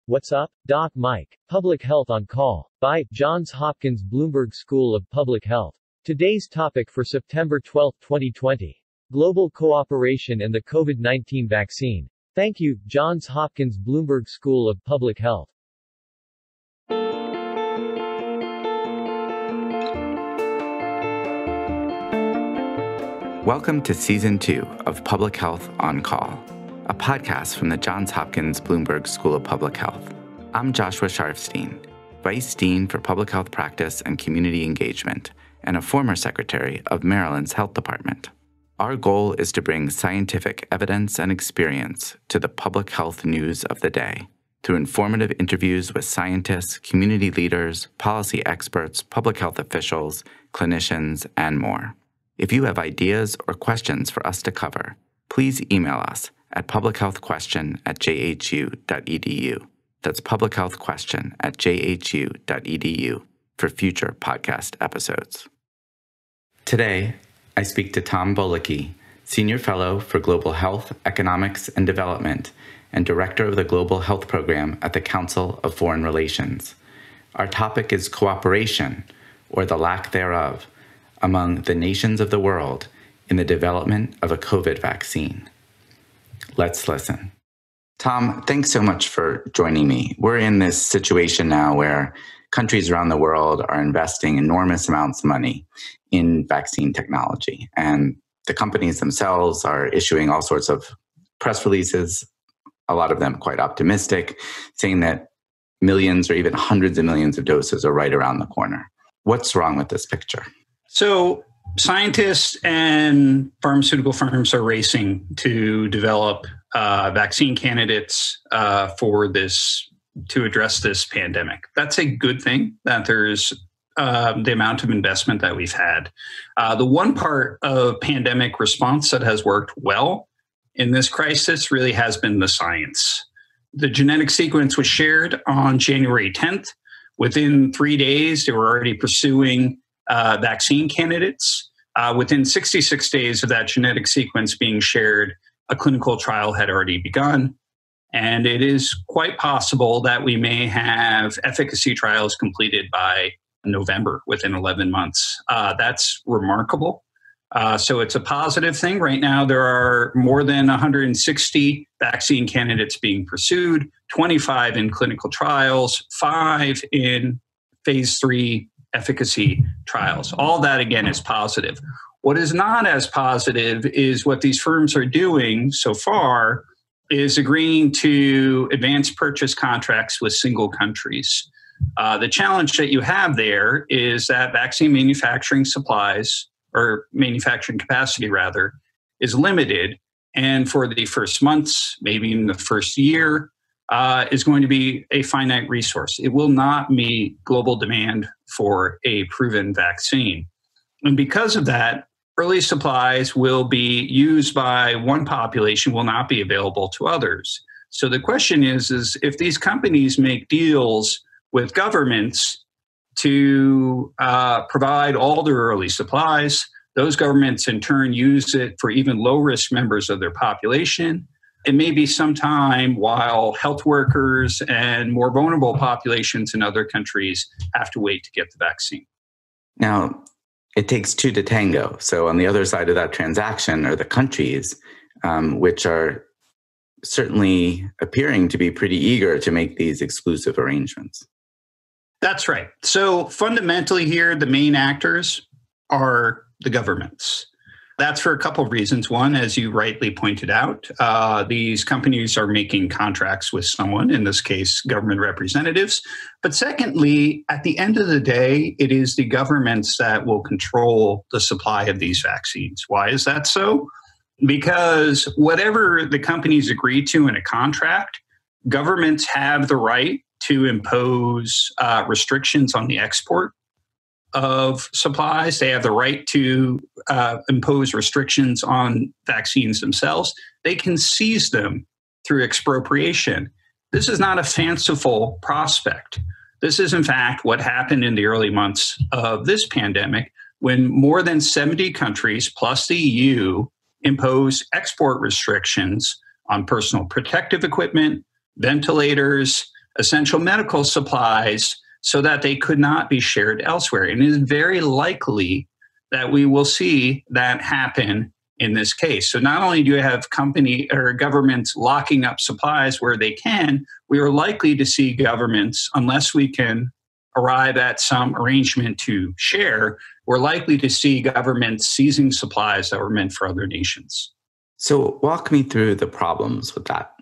What's up, Doc Mike? Public Health on Call. By Johns Hopkins Bloomberg School of Public Health. Today's topic for September 12, 2020. Global cooperation and the COVID-19 vaccine. Thank you, Johns Hopkins Bloomberg School of Public Health. Welcome to Season 2 of Public Health on Call, a podcast from the Johns Hopkins Bloomberg School of Public Health. I'm Joshua Sharfstein, Vice Dean for Public Health Practice and Community Engagement, and a former Secretary of Maryland's Health Department. Our goal is to bring scientific evidence and experience to the public health news of the day through informative interviews with scientists, community leaders, policy experts, public health officials, clinicians, and more. If you have ideas or questions for us to cover, please email us at publichealthquestion@jhu.edu. That's publichealthquestion@jhu.edu for future podcast episodes. Today, I speak to Tom Bolicki, Senior Fellow for Global Health, Economics, and Development, and Director of the Global Health Program at the Council of Foreign Relations. Our topic is cooperation, or the lack thereof, among the nations of the world in the development of a COVID vaccine. Let's listen. Tom, thanks so much for joining me. We're in this situation now where countries around the world are investing enormous amounts of money in vaccine technology, and the companies themselves are issuing all sorts of press releases, a lot of them quite optimistic, saying that millions or even hundreds of millions of doses are right around the corner. What's wrong with this picture? So scientists and pharmaceutical firms are racing to develop vaccine candidates to address this pandemic. That's a good thing that there's the amount of investment that we've had. The one part of pandemic response that has worked well in this crisis really has been the science. The genetic sequence was shared on January 10th. Within 3 days, they were already pursuing vaccine candidates. Within 66 days of that genetic sequence being shared, a clinical trial had already begun. And it is quite possible that we may have efficacy trials completed by November, within 11 months. That's remarkable. So it's a positive thing. Right now, there are more than 160 vaccine candidates being pursued, 25 in clinical trials, 5 in phase 3 efficacy trials. All that, again, is positive. What is not as positive is what these firms are doing so far is agreeing to advance purchase contracts with single countries. The challenge that you have there is that vaccine manufacturing supplies, or manufacturing capacity rather, is limited. And for the first months, maybe in the first year, is going to be a finite resource. It will not meet global demand for a proven vaccine. And because of that, early supplies will be used by one population, will not be available to others. So the question is if these companies make deals with governments to provide all their early supplies, those governments in turn use it for even low-risk members of their population. It may be some time while health workers and more vulnerable populations in other countries have to wait to get the vaccine. Now, it takes two to tango. So on the other side of that transaction are the countries, which are certainly appearing to be pretty eager to make these exclusive arrangements. That's right. So fundamentally here, the main actors are the governments. That's for a couple of reasons. One, as you rightly pointed out, these companies are making contracts with someone, in this case, government representatives. But secondly, at the end of the day, it is the governments that will control the supply of these vaccines. Why is that so? Because whatever the companies agree to in a contract, governments have the right to impose restrictions on the export of supplies. They have the right to impose restrictions on vaccines themselves. They can seize them through expropriation. This is not a fanciful prospect. This is, in fact, what happened in the early months of this pandemic when more than 70 countries plus the EU imposed export restrictions on personal protective equipment, ventilators, essential medical supplies so that they could not be shared elsewhere. And it is very likely that we will see that happen in this case. So not only do you have company or governments locking up supplies where they can, we are likely to see governments, unless we can arrive at some arrangement to share, we're likely to see governments seizing supplies that were meant for other nations. So walk me through the problems with that.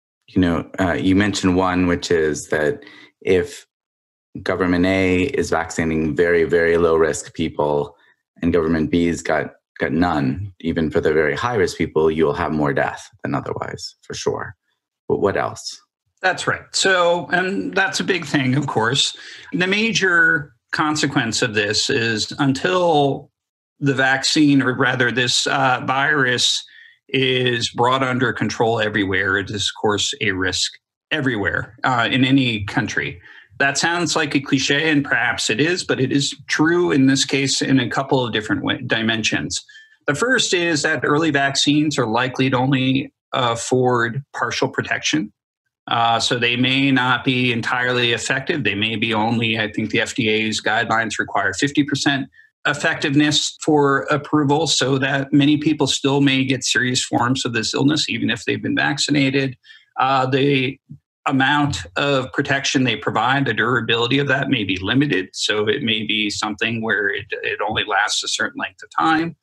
You mentioned one, which is that if government A is vaccinating very, very low risk people and government B's got none, even for the very high risk people, you'll have more death than otherwise, for sure. But what else? That's right. So, and that's a big thing, of course. The major consequence of this is until the vaccine, or rather this virus, is brought under control everywhere, it is, of course, a risk everywhere in any country. That sounds like a cliche, and perhaps it is, but it is true in this case in a couple of different dimensions. The first is that early vaccines are likely to only afford partial protection. So they may not be entirely effective. They may be only, I think the FDA's guidelines require 50% effectiveness for approval, so that many people still may get serious forms of this illness, even if they've been vaccinated. The amount of protection they provide, the durability of that may be limited. So it may be something where it only lasts a certain length of time.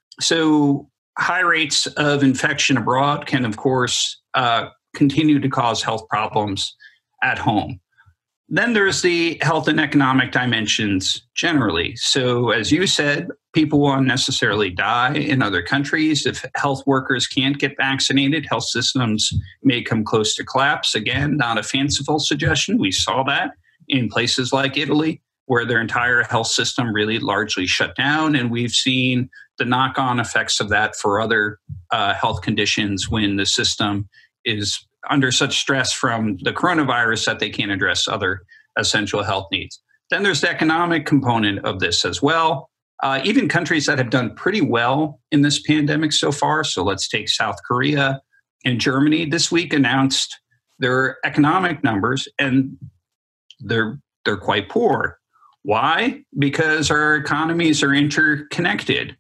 So high rates of infection abroad can, of course, continue to cause health problems at home. Then there's the health and economic dimensions generally. So as you said, people will unnecessarily die in other countries. If health workers can't get vaccinated, health systems may come close to collapse. Again, not a fanciful suggestion. We saw that in places like Italy, where their entire health system really largely shut down. And we've seen the knock-on effects of that for other health conditions when the system is under such stress from the coronavirus that they can't address other essential health needs. Then there's the economic component of this as well. Even countries that have done pretty well in this pandemic so far, so let's take South Korea and Germany, this week announced their economic numbers, and they're quite poor. Why? Because our economies are interconnected,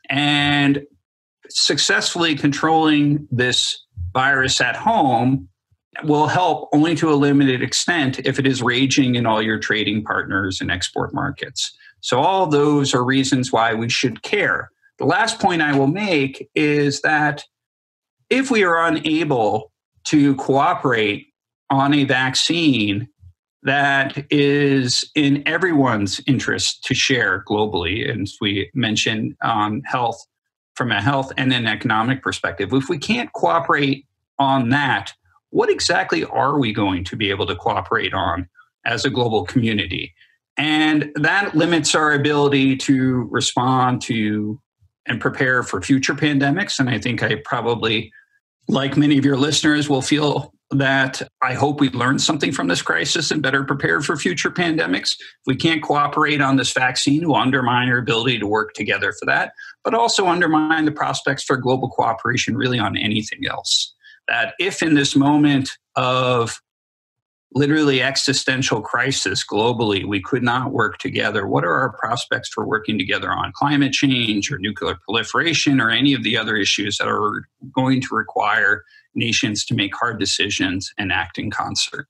and successfully controlling this virus at home will help only to a limited extent if it is raging in all your trading partners and export markets. So all those are reasons why we should care. The last point I will make is that if we are unable to cooperate on a vaccine that is in everyone's interest to share globally, and as we mentioned on health, from a health and an economic perspective, if we can't cooperate on that, what exactly are we going to be able to cooperate on as a global community? And that limits our ability to respond to and prepare for future pandemics. And I think I probably, like many of your listeners, will feel that I hope we learned something from this crisis and better prepared for future pandemics. If we can't cooperate on this vaccine, we'll undermine our ability to work together for that, but also undermine the prospects for global cooperation really on anything else. That if in this moment of literally existential crisis globally, we could not work together, what are our prospects for working together on climate change or nuclear proliferation or any of the other issues that are going to require nations to make hard decisions and act in concert?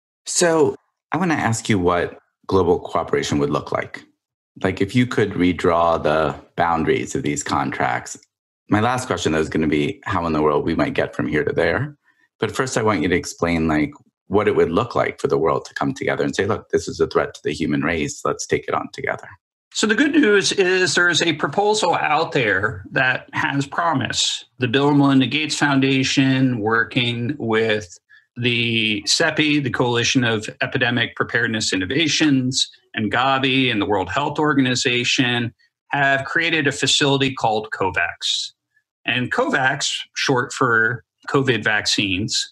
So I want to ask you what global cooperation would look like. Like if you could redraw the boundaries of these contracts. My last question, though, is going to be how in the world we might get from here to there. But first, I want you to explain what it would look like for the world to come together and say, look, this is a threat to the human race. Let's take it on together. So the good news is there's a proposal out there that has promise. The Bill and Melinda Gates Foundation, working with the CEPI, the Coalition of Epidemic Preparedness Innovations, and Gavi and the World Health Organization, have created a facility called COVAX. And COVAX, short for COVID vaccines,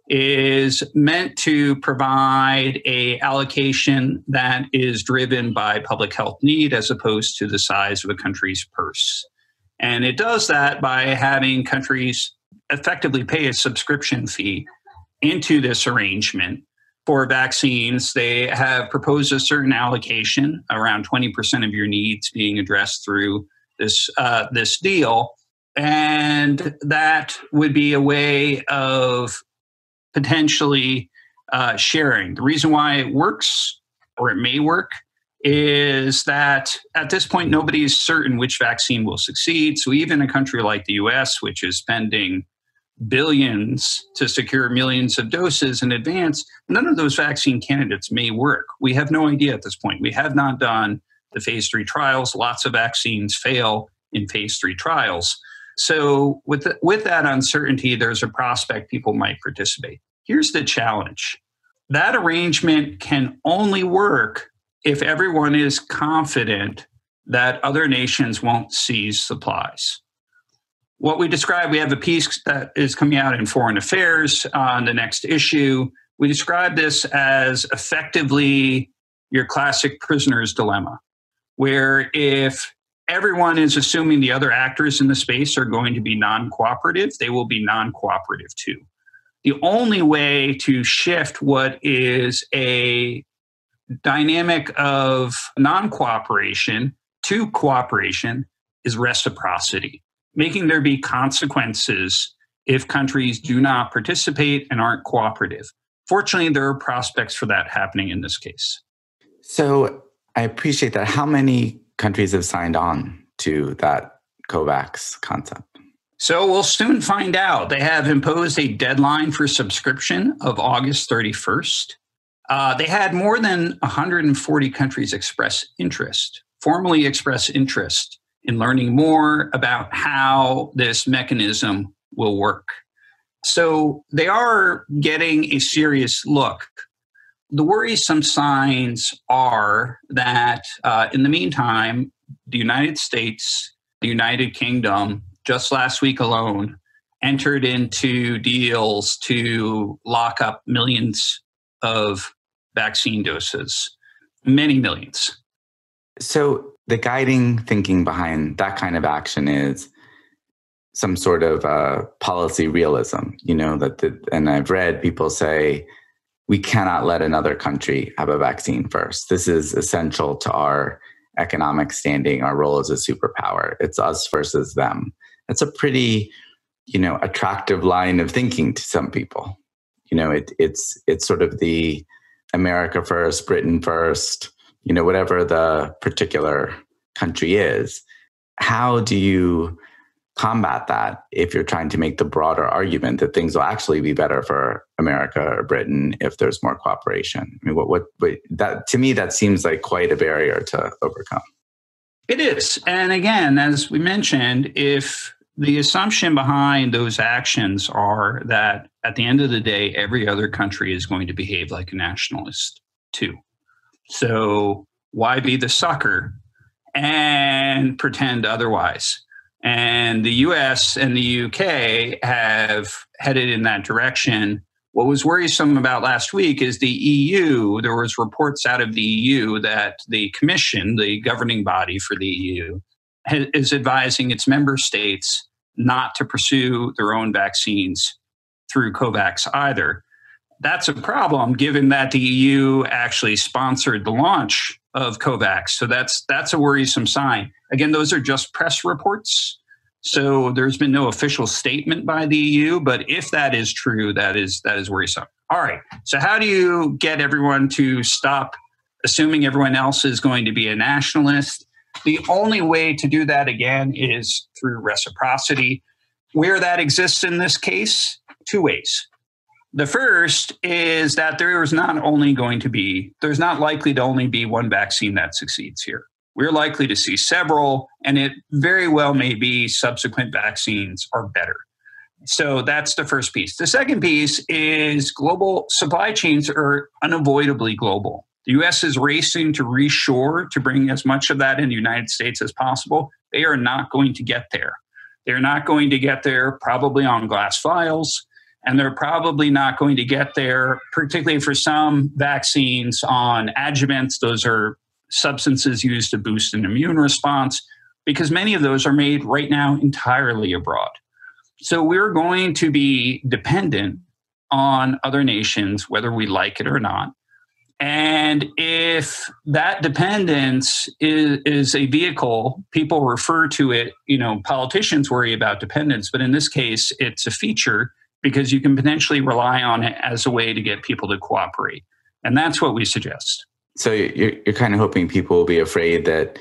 is meant to provide a allocation that is driven by public health need as opposed to the size of a country's purse. And it does that by having countries effectively pay a subscription fee into this arrangement for vaccines. They have proposed a certain allocation, around 20% of your needs being addressed through this deal. And that would be a way of potentially sharing. The reason why it works, or it may work, is that at this point, nobody is certain which vaccine will succeed. So even a country like the US, which is spending billions to secure millions of doses in advance, none of those vaccine candidates may work. We have no idea at this point. We have not done the phase 3 trials. Lots of vaccines fail in phase 3 trials. So with that uncertainty, there's a prospect people might participate. Here's the challenge. That arrangement can only work if everyone is confident that other nations won't seize supplies. What we describe, we have a piece that is coming out in Foreign Affairs on the next issue. We describe this as effectively your classic prisoner's dilemma, where if everyone is assuming the other actors in the space are going to be non-cooperative, they will be non-cooperative too. The only way to shift what is a dynamic of non-cooperation to cooperation is reciprocity, making there be consequences if countries do not participate and aren't cooperative. Fortunately, there are prospects for that happening in this case. So I appreciate that. How many countries have signed on to that COVAX concept? So we'll soon find out. They have imposed a deadline for subscription of August 31st. They had more than 140 countries formally express interest in learning more about how this mechanism will work. So they are getting a serious look. The worrisome signs are that in the meantime, the United States, the United Kingdom, just last week alone, entered into deals to lock up millions of vaccine doses, many millions. So the guiding thinking behind that kind of action is some sort of policy realism, and I've read people say, we cannot let another country have a vaccine first. This is essential to our economic standing, our role as a superpower. It's us versus them. That's a pretty, attractive line of thinking to some people. It's sort of the America first, Britain first, whatever the particular country is. How do you combat that if you're trying to make the broader argument that things will actually be better for America or Britain if there's more cooperation? I mean, that to me, that seems like quite a barrier to overcome. It is. And again, as we mentioned, if the assumption behind those actions are that at the end of the day, every other country is going to behave like a nationalist too. So why be the sucker and pretend otherwise? And the US and the UK have headed in that direction. What was worrisome about last week is the EU. There was reports out of the EU that the Commission, the governing body for the EU, is advising its member states not to pursue their own vaccines through COVAX either. That's a problem given that the EU actually sponsored the launch of COVAX. So that's a worrisome sign. Again, those are just press reports. So there's been no official statement by the EU, but if that is true, that is worrisome. All right. So how do you get everyone to stop assuming everyone else is going to be a nationalist? The only way to do that, again, is through reciprocity. Where that exists in this case, two ways. The first is that there's not likely to only be one vaccine that succeeds here. We're likely to see several, and it very well may be subsequent vaccines are better. So that's the first piece. The second piece is global supply chains are unavoidably global. The U.S. is racing to reshore to bring as much of that in the United States as possible. They are not going to get there. They're not going to get there probably on glass vials, and they're probably not going to get there, particularly for some vaccines, on adjuvants. Those are substances used to boost an immune response, because many of those are made right now entirely abroad. So we're going to be dependent on other nations, whether we like it or not. And if that dependence is a vehicle, people refer to it, politicians worry about dependence, but in this case, it's a feature because you can potentially rely on it as a way to get people to cooperate. And that's what we suggest. So you're kind of hoping people will be afraid that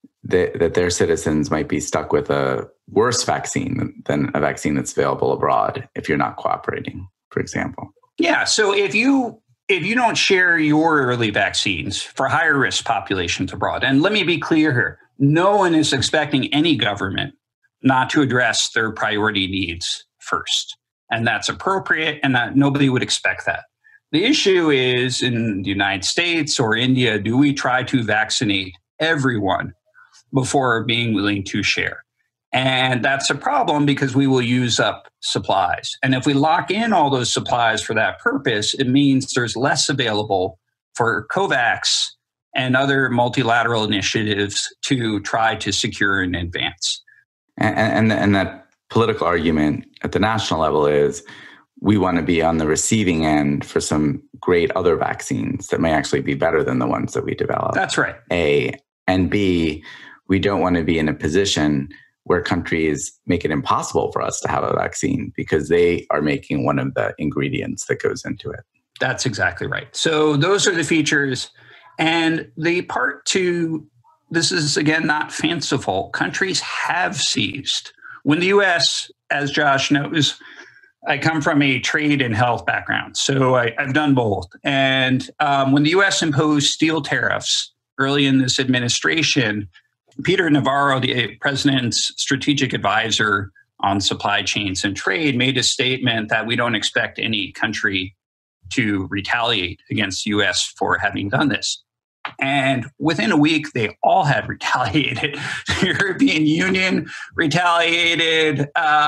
their citizens might be stuck with a worse vaccine than a vaccine that's available abroad if you're not cooperating, for example. Yeah. So if you don't share your early vaccines for higher risk populations abroad, and let me be clear here, no one is expecting any government not to address their priority needs first. And that's appropriate, and that nobody would expect that. The issue is in the United States or India, do we try to vaccinate everyone before being willing to share? And that's a problem because we will use up supplies. And if we lock in all those supplies for that purpose, it means there's less available for COVAX and other multilateral initiatives to try to secure in advance. And that political argument at the national level is we want to be on the receiving end for some great other vaccines that may actually be better than the ones that we develop. That's right. A. And B, we don't want to be in a position where countries make it impossible for us to have a vaccine because they are making one of the ingredients that goes into it. That's exactly right. So those are the features. And the part two, this is again not fanciful, countries have seized. When the US, as Josh knows, I come from a trade and health background, so I've done both. And when the US imposed steel tariffs early in this administration, Peter Navarro, the president's strategic advisor on supply chains and trade, made a statement that we don't expect any country to retaliate against the US for having done this. And within a week, they all had retaliated. The European Union retaliated,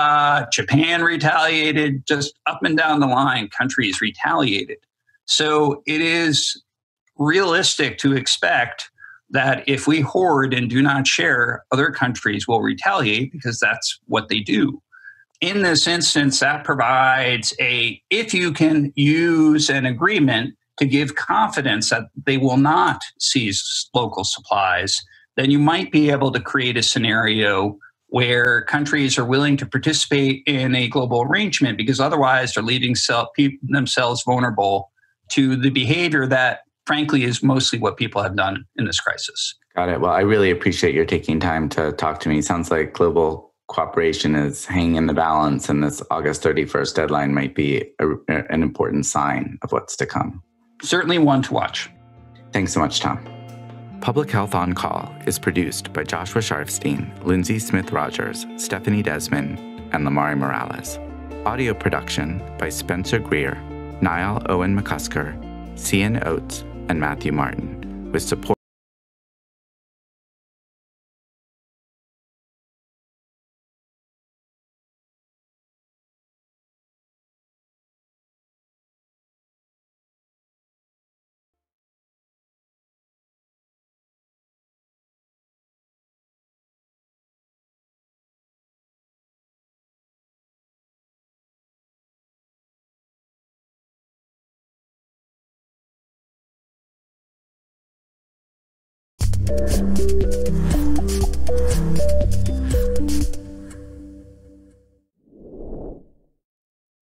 Japan retaliated, just up and down the line, countries retaliated. So it is realistic to expect that if we hoard and do not share, other countries will retaliate because that's what they do. In this instance, that provides if you can use an agreement to give confidence that they will not seize local supplies, then you might be able to create a scenario where countries are willing to participate in a global arrangement because otherwise they're leaving themselves vulnerable to the behavior that, frankly, is mostly what people have done in this crisis. Got it. Well, I really appreciate your taking time to talk to me. Sounds like global cooperation is hanging in the balance, and this August 31st deadline might be an important sign of what's to come. Certainly one to watch. Thanks so much, Tom. Public Health on Call is produced by Joshua Sharfstein, Lindsay Smith-Rogers, Stephanie Desmond, and Lamari Morales. Audio production by Spencer Greer, Niall Owen McCusker, Cian Oates, and Matthew Martin, with support